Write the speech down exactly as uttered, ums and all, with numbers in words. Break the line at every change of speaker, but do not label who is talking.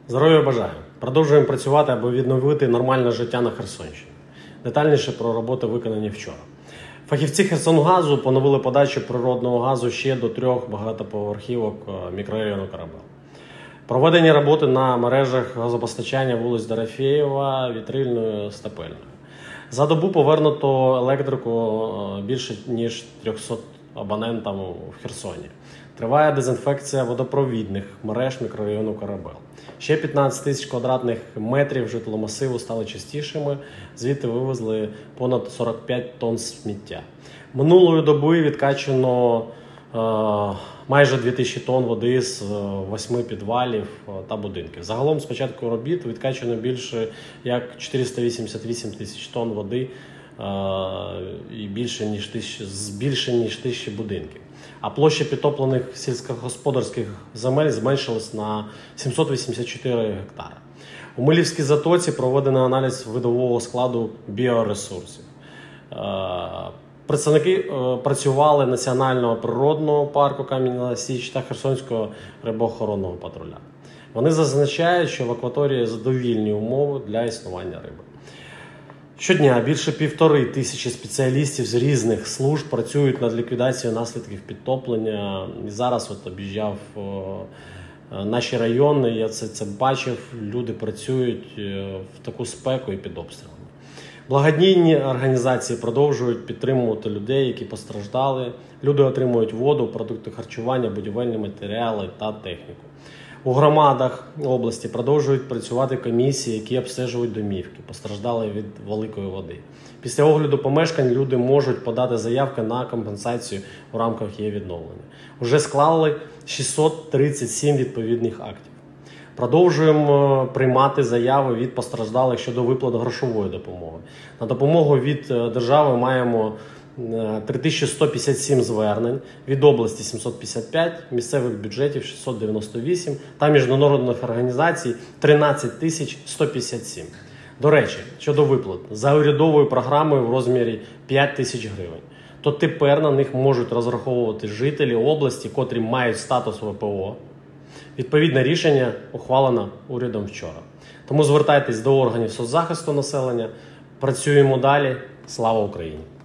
Здоров'я бажаю! Продовжуємо працювати, аби відновити нормальне життя на Херсонщині. Детальніше про роботи, виконані вчора. Фахівці Херсонгазу поновили подачу природного газу ще до трьох багатоповерхівок мікрорайону Корабел. Проведені роботи на мережах газопостачання вулиць Дорофєєва, Вітрильної, Стапельної. За добу повернуто електрику більше ніж трьохсот абонентам в Херсоні. Триває дезінфекція водопровідних мереж мікрорайону Корабел. Ще п'ятнадцять тисяч квадратних метрів житломасиву стали чистішими, звідти вивезли понад сорок п'ять тонн сміття. Минулої доби відкачано е, майже дві тисячі тонн води з восьми підвалів та будинків. Загалом з початку робіт відкачано більше як чотириста вісімдесят вісім тисяч тонн води е, і більше ніж тисячі, з більше ніж тисячі будинків. А площа підтоплених сільськогосподарських земель зменшилась на сімсот вісімдесят чотири гектари. У Милівській затоці проведено аналіз видового складу біоресурсів. Представники працювали Національного природного парку Кам'яна Січ та Херсонського рибоохоронного патруля. Вони зазначають, що в акваторії задовільні умови для існування риби. Щодня більше півтори тисячі спеціалістів з різних служб працюють над ліквідацією наслідків підтоплення. І зараз от об'їжджав наші райони, я це, це бачив, люди працюють в таку спеку і під обстрілами. Благодійні організації продовжують підтримувати людей, які постраждали. Люди отримують воду, продукти харчування, будівельні матеріали та техніку. У громадах області продовжують працювати комісії, які обстежують домівки, постраждали від великої води. Після огляду помешкань люди можуть подати заявки на компенсацію у рамках її відновлення. Уже склали шістсот тридцять сім відповідних актів. Продовжуємо приймати заяви від постраждалих щодо виплат грошової допомоги. На допомогу від держави маємо три тисячі сто п'ятдесят сім звернень, від області сімсот п'ятдесят п'ять, місцевих бюджетів шістсот дев'яносто вісім та міжнародних організацій тринадцять тисяч сто п'ятдесят сім. До речі, щодо виплат, за урядовою програмою в розмірі п'ять тисяч гривень, то тепер на них можуть розраховувати жителі області, котрі мають статус В П О. Відповідне рішення ухвалено урядом вчора. Тому звертайтесь до органів соцзахисту населення. Працюємо далі. Слава Україні!